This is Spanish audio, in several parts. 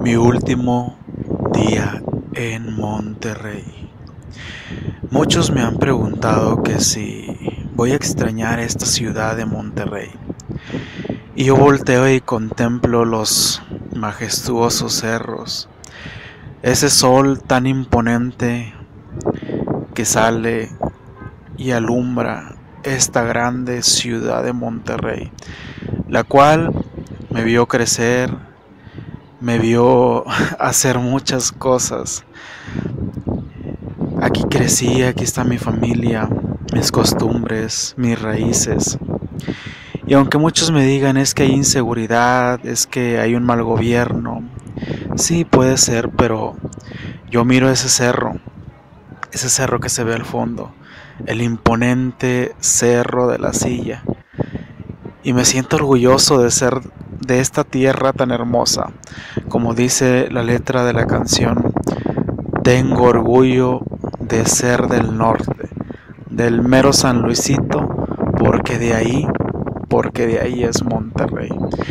Mi último día en Monterrey. Muchos me han preguntado que si voy a extrañar esta ciudad de Monterrey. Y yo volteo y contemplo los majestuosos cerros, ese sol tan imponente que sale y alumbra esta grande ciudad de Monterrey, la cual me vio crecer, me vio hacer muchas cosas. Aquí crecí, aquí está mi familia, mis costumbres, mis raíces. Y aunque muchos me digan es que hay inseguridad, es que hay un mal gobierno, sí puede ser, pero yo miro ese cerro que se ve al fondo, el imponente cerro de la Silla, y me siento orgulloso de ser de esta tierra tan hermosa, como dice la letra de la canción. Tengo orgullo de ser del norte, del mero San Luisito, porque de ahí es Monterrey.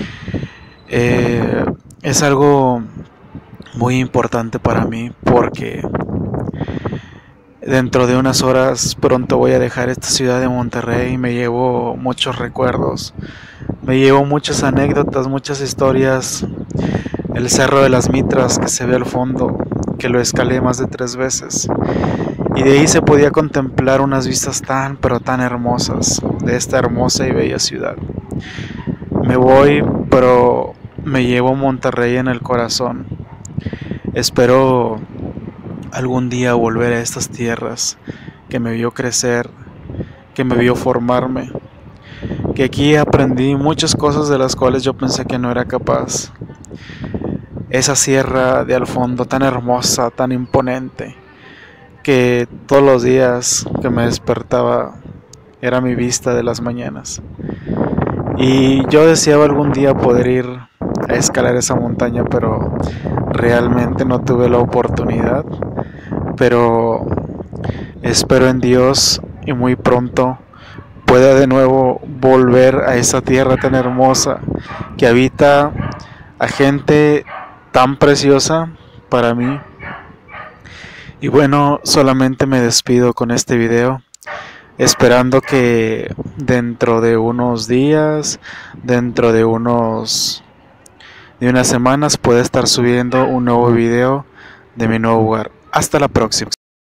Es algo muy importante para mí porque dentro de unas horas pronto voy a dejar esta ciudad de Monterrey y me llevo muchos recuerdos, me llevo muchas anécdotas, muchas historias. El Cerro de las Mitras que se ve al fondo, que lo escalé más de 3 veces. Y de ahí se podía contemplar unas vistas tan, pero tan hermosas de esta hermosa y bella ciudad. Me voy, pero me llevo Monterrey en el corazón. Espero algún día volver a estas tierras que me vio crecer, que me vio formarme, que aquí aprendí muchas cosas de las cuales yo pensé que no era capaz. Esa sierra de al fondo tan hermosa, tan imponente, que todos los días que me despertaba era mi vista de las mañanas. Y yo deseaba algún día poder ir a escalar esa montaña, pero realmente no tuve la oportunidad. Pero espero en Dios y muy pronto pueda de nuevo volver a esa tierra tan hermosa que habita a gente tan preciosa para mí. Y bueno, solamente me despido con este video, esperando que dentro de unos días, dentro de unas semanas pueda estar subiendo un nuevo video de mi nuevo hogar. Hasta la próxima.